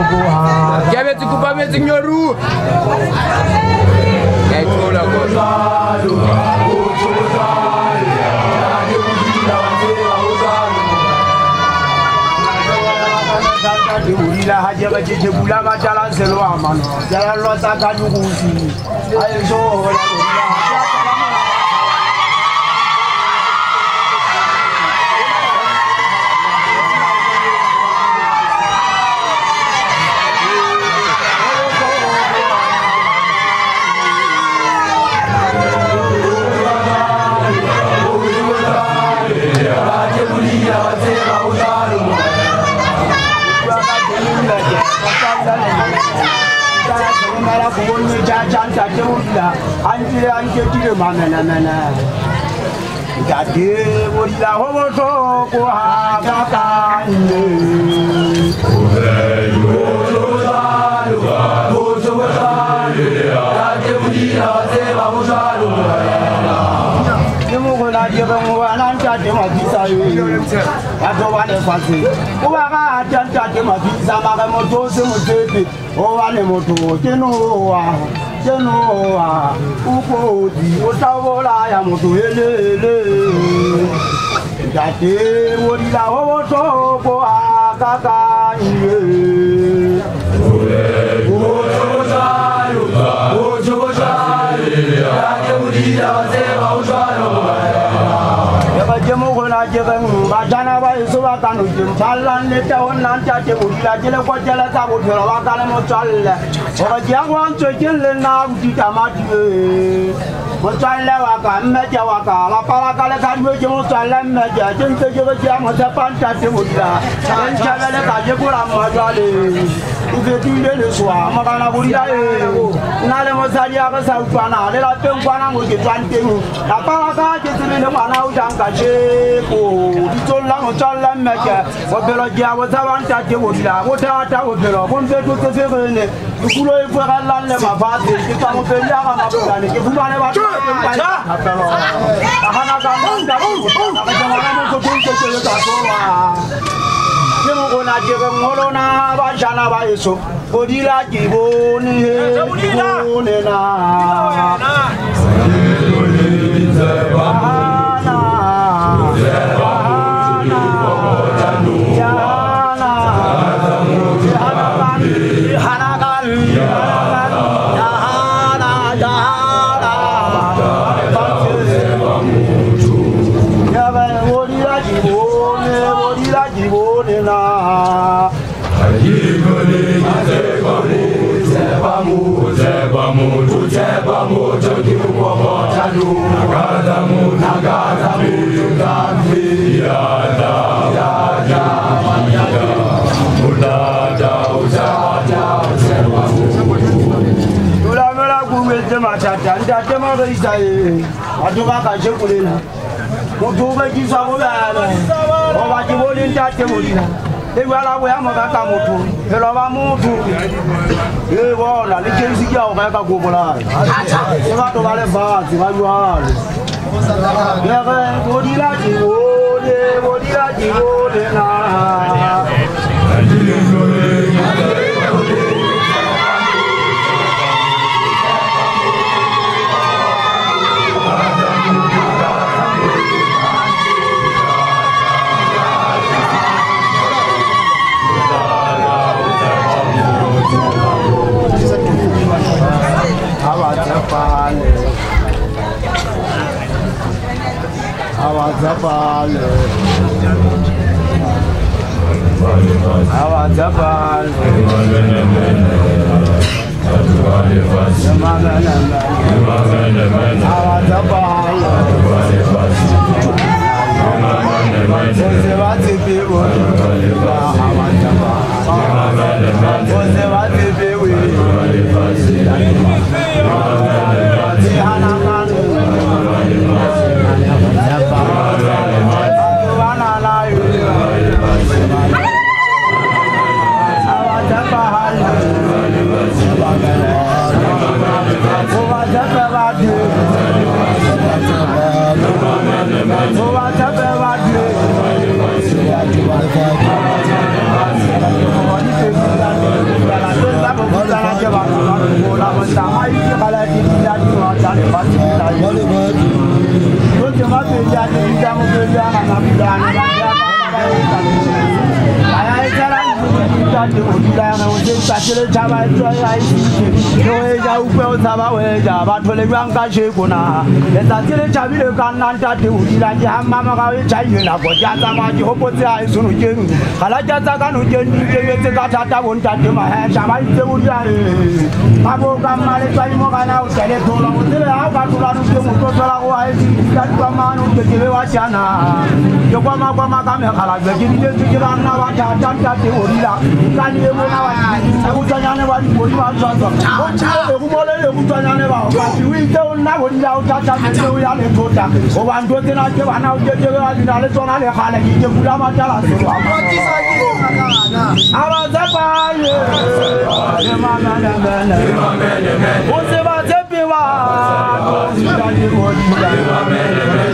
Kiabe tukupa mezi nyoru. Kaitola Ila haja bache bula ka jalan selo aman. Jalan lo ta ka nyukusi. Ayo so anche tire mamena mena gade wala ho to ko ha ka ka ni Genoa, Ukodi, Otavola, Yamotuele, Gate, Wodila, Otobo, Kaka, Bajana by Surakano, Palan, Leton, Nanta, Jela, Quatella, Cabo, Calamo, or Jawan to Jillen now, Titamati. Mochalaga, Majawaka, La Paracala, Mochalam, Maja, Jinta Jam, Japanta, Timuda, and Chavela, Jabura, Majali. If you do this, Magana Buddha, Nala Mosadia, Savana, Lella Tumpana, which is one thing. La Paraca is in the one out and Cache, so long, Chalam Maja, what Belogia was around Tatimuda, what I would be one day to the seven. You could for a land of my father, you come up with Yama, if you want to Morona, Bajana Bayeso, Odila Giboni, They were away of Akamutu, Helavamutu, they were a little sick of Akagobola. You have to have a bath, you are. Never would you like you, would you like tate odila o se tatele chaba tso ya isi no ja upe o tsaba we ja ba thole bang ka she kona le tatele chabile ka nna tate odila ja mama ka e chaile na go ja tsama di hopotse a isunu jeng kala ja tsa ka no jeng di ke ka tata bon tate ma ha chaba itse odila e abo ka male tsai mo kana o tele thola o tele a ka thola no ke mo to thola o a isi ka twa manu ke ke wa chana yo kwa ma ka me kala be di de ke ba na wa ja tate odila ka ni e mo na wa ku tsanya ne wa di bo ma tsa tsa o ku mo le ku tsanya ne ba ka ti wi te o na wo di la o tata ne o ya le tota o wa ndo te na ke ba na o je wa di na le tsona le khala ki ke kula ma tala so wa aba za ba ye ma na na na o se ba te pe wa o si da ni o di da